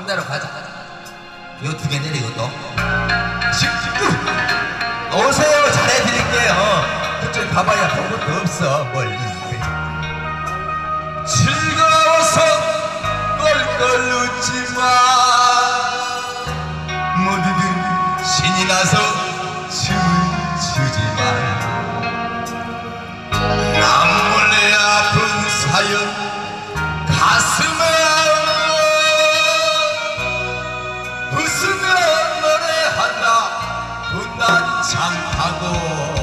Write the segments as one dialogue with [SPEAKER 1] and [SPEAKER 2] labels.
[SPEAKER 1] 가운데로 가자. 이거 두 개 내려 이것도. 오세요. 잘해드릴게요. 그쪽 가봐야 볼 것도 없어. 뭘. 즐거워서 껄껄 웃지마. 모두들 신이 나서 춤을 추지마. 남 몰래 아픈 사연 가슴에 웃으며 노래한다. 분단 창하고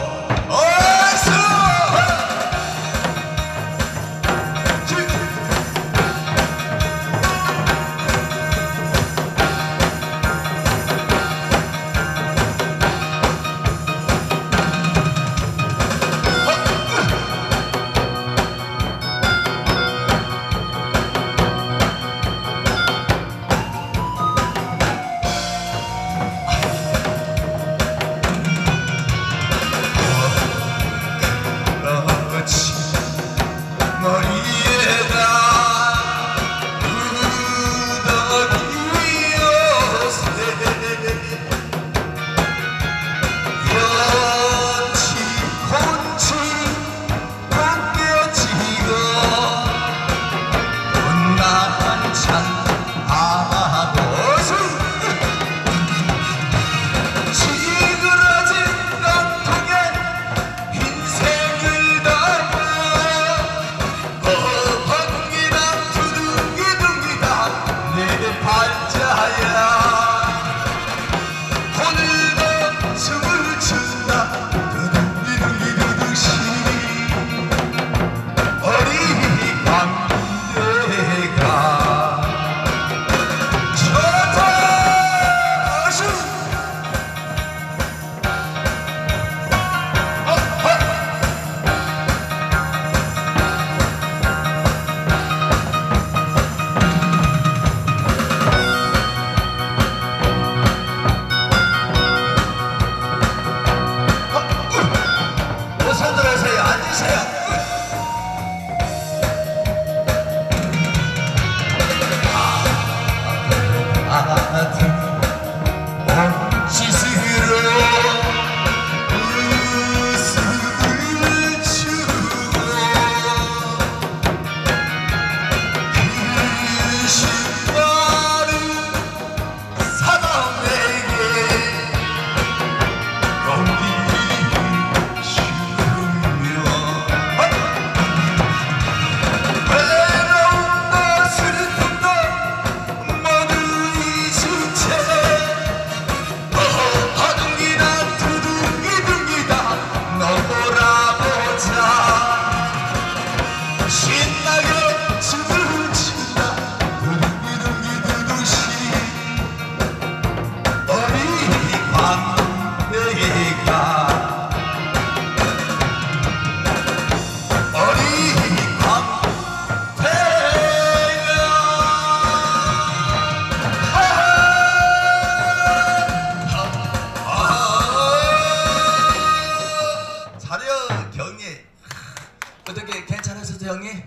[SPEAKER 1] 어떻게 괜찮으셨어요 형님?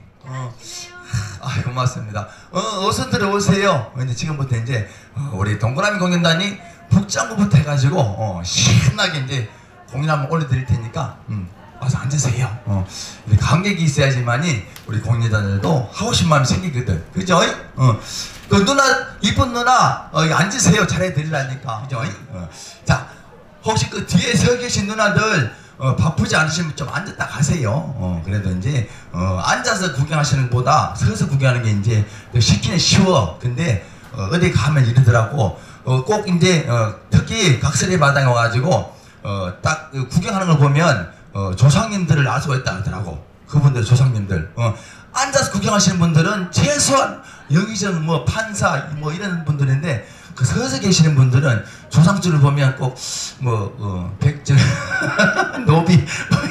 [SPEAKER 1] 아 고맙습니다. 어서 들어오세요. 이제 지금부터 이제 우리 동그라미 공연단이 북장구부터 해가지고 신나게 이제 공연 한번 올려드릴 테니까 와서 앉으세요. 관객이 있어야지만이 우리 공연단들도 하고 싶은 마음이 생기거든. 그죠? 그 누나 이쁜 누나 앉으세요. 잘해드리려니까. 그죠? 자 혹시 그 뒤에 서 계신 누나들 바쁘지 않으시면 좀 앉았다 가세요. 그래도 이제 앉아서 구경하시는 것보다 서서 구경하는 게 이제 쉽기는 쉬워. 근데 어디 가면 이러더라고. 꼭 이제 특히 각설의 마당에 와가지고 딱 구경하는 걸 보면 조상님들을 알 수가 있다 하더라고. 그분들 조상님들 앉아서 구경하시는 분들은 최소한 영의정 뭐 판사 뭐 이런 분들인데 그 서서 계시는 분들은 조상줄을 보면 꼭 뭐 백절 노비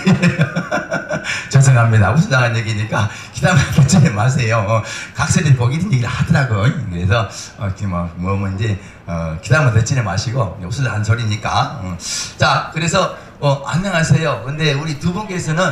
[SPEAKER 1] 죄송합니다. 우스당한 얘기니까 기다만 괜찮지 마세요. 각설이 보기 이런 얘기를 하더라고. 그래서 뭐 이제 기다만 듣지는 마시고 우스당한 소리니까. 자 그래서 안녕하세요. 근데 우리 두 분께서는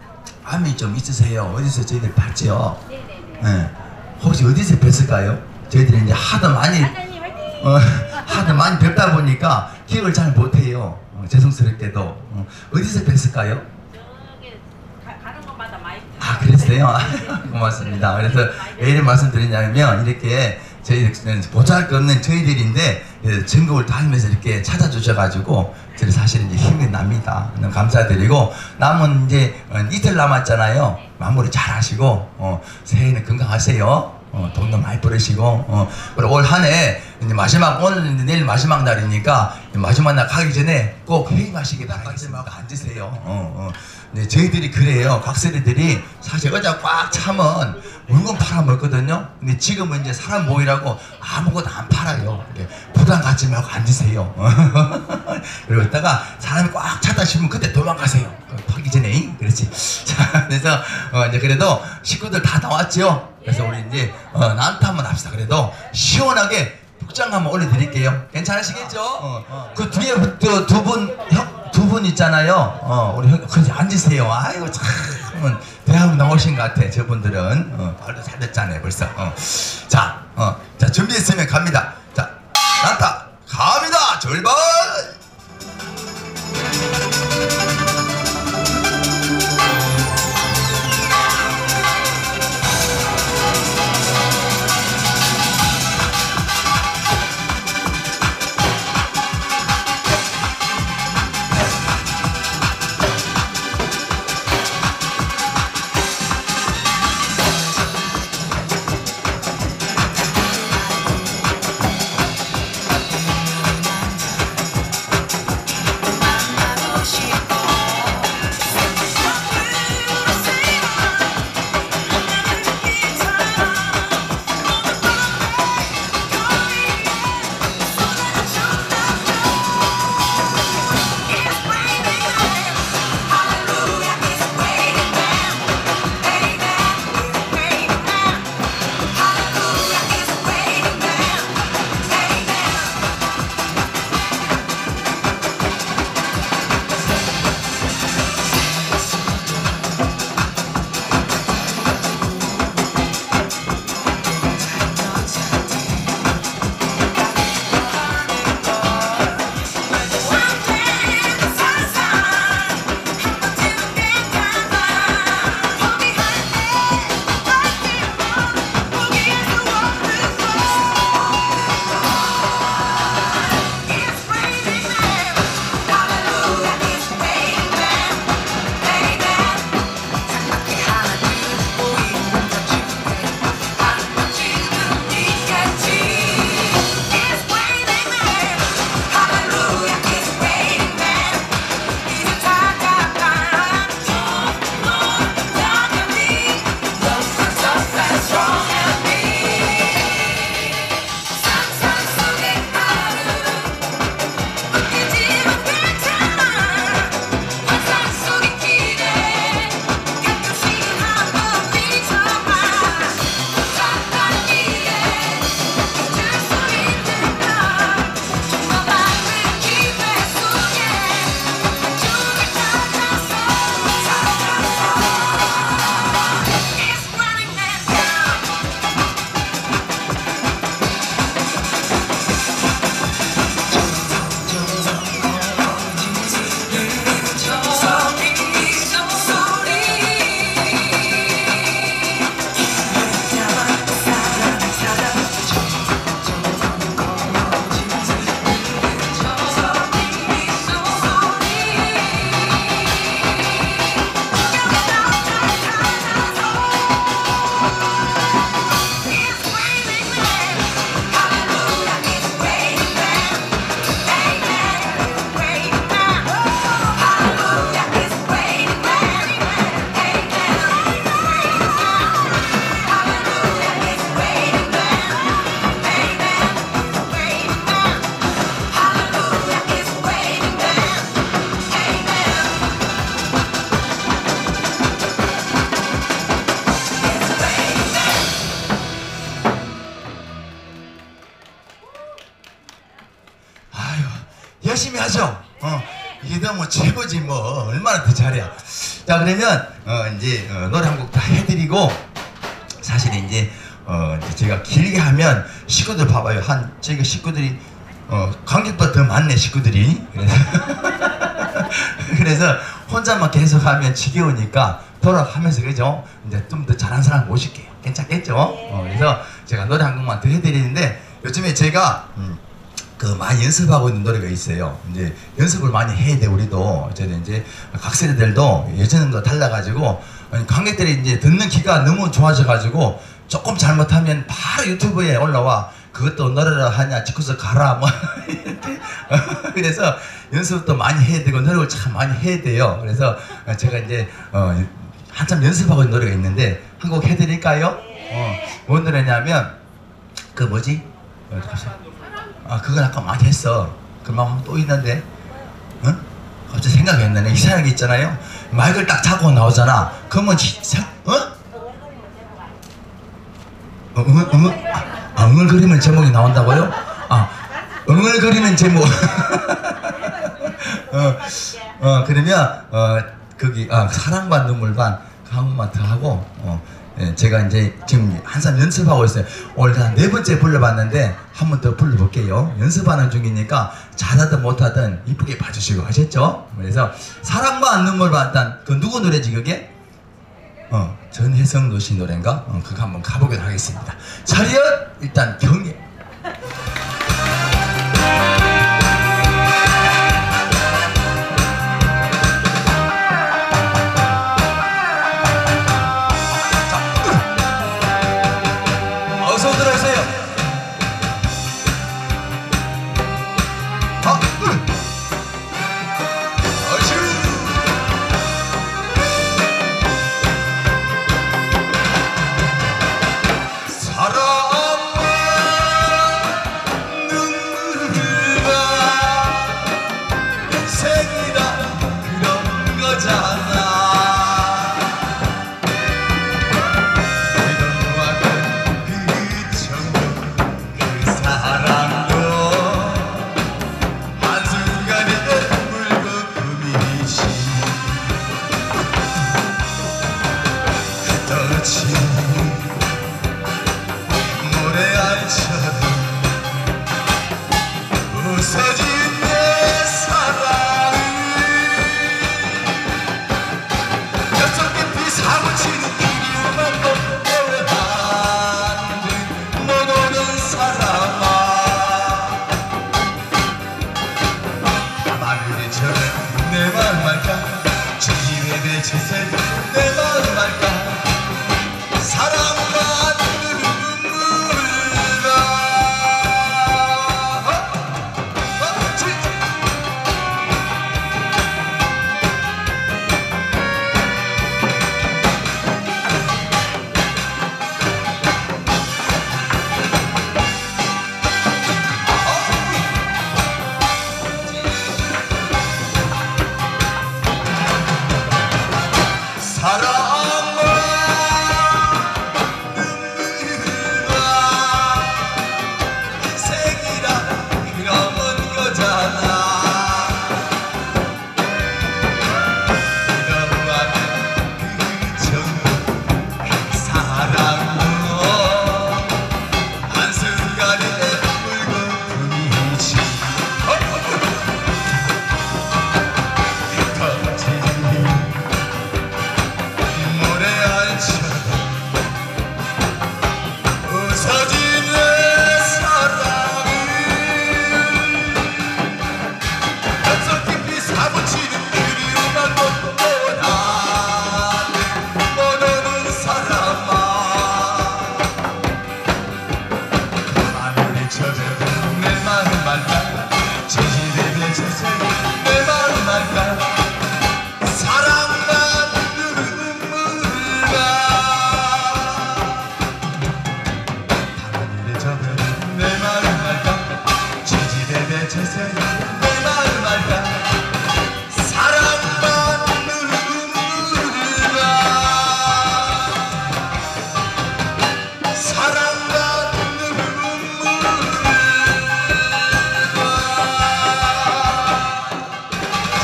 [SPEAKER 1] 암이 좀 있으세요. 어디서 저희들 봤죠? 네네네. 네. 혹시 어디서 뵀을까요? 저희들이 이제 하도 많이 하도 많이 뵙다 보니까 기억을 잘 못해요. 죄송스럽게도. 어디서 뵀을까요?
[SPEAKER 2] 가는 곳마다 많이.
[SPEAKER 1] 아, 그랬어요? 고맙습니다. 그래서 왜 이런 말씀 드리냐면, 이렇게 저희 보잘것없는 저희들인데 전국을 다니면서 이렇게 찾아주셔가지고 저희 사실 이제 힘이 납니다. 너무 감사드리고, 남은 이제 이틀 남았잖아요. 마무리 잘 하시고 새해에는 건강하세요. 돈도 많이 벌으시고, 그리고 올 한 해 이제 마지막, 오늘 내일 마지막 날이니까 마지막 날 가기 전에 꼭 회의하시기 바라겠습니다. 앉으세요. 네, 저희들이 그래요. 각설이들이 사실 어제 꽉 차면 물건 팔아먹거든요. 근데 지금은 이제 사람 모이라고 아무것도 안 팔아요. 부담 갖지 말고 앉으세요. 그리고 있다가 사람이 꽉 찼다 싶으면 그때 도망가세요. 팔기 전에. 그렇지. 자, 그래서 이제 그래도 식구들 다 나왔죠. 그래서 우리 이제 난타 한번 합시다. 그래도 시원하게 복장 한번 올려드릴게요. 괜찮으시겠죠? 그 뒤에 두 분 있잖아요. 우리 형, 그냥 앉으세요. 아이고, 참, 대학 나오신 것 같아. 저분들은. 말도 잘 됐잖아요, 벌써. 자, 준비했으면 갑니다. 자, 난타, 갑니다! 출발! 열심히 하죠. 이게 뭐 최고지 뭐 얼마나 더 잘해요. 자, 그러면 이제 노래 한 곡 다 해드리고 사실 이제 이제 제가 길게 하면 식구들 봐봐요. 저희가 식구들이 관객보다 더 많네 식구들이. 그래서 혼자만 계속 하면 지겨우니까 돌아가면서 그죠? 이제 좀 더 잘하는 사람 모실게요. 괜찮겠죠? 그래서 제가 노래 한 곡만 더 해드리는데 요즘에 제가 그 많이 연습하고 있는 노래가 있어요. 이제 연습을 많이 해야 돼 우리도. 저는 이제 각 세대들도 예전과 달라가지고 관객들이 이제 듣는 귀가 너무 좋아져가지고 조금 잘못하면 바로 유튜브에 올라와. 그것도 노래를 하냐 짓고서 가라 뭐 이렇게. 그래서 연습도 많이 해야 되고 노력을 참 많이 해야 돼요. 그래서 제가 이제 한참 연습하고 있는 노래가 있는데 한 곡 해드릴까요? 뭔 노래냐면 그 뭐지? 그건 아까 많이 했어. 그만 또 있는데, 응? 갑자기 생각이 안 나네. 이상한 게 있잖아요. 마이크를 딱 잡고 나오잖아. 그러면 응을거리면 제목이 나온다고요? 응을거리는 제목. 그러면 거기 사랑반 눈물 반 그 한 번만 더 하고 예, 제가 이제 지금 한참 연습하고 있어요. 오늘 한 4번째 불러봤는데 한 번 더 불러볼게요. 연습하는 중이니까 잘하든 못하든 이쁘게 봐주시고 하셨죠? 그래서 사랑반 눈물 반 그 누구 노래지 그게? 전혜성도 씨 노래인가? 그거 한번 가보도록 하겠습니다. 차렷! 일단 경례. 어서 들어오세요.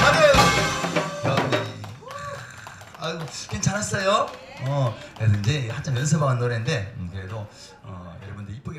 [SPEAKER 1] 괜찮았어요? 그래서 이제 한참 연습한 노래인데 그래도 여러분들 이쁘게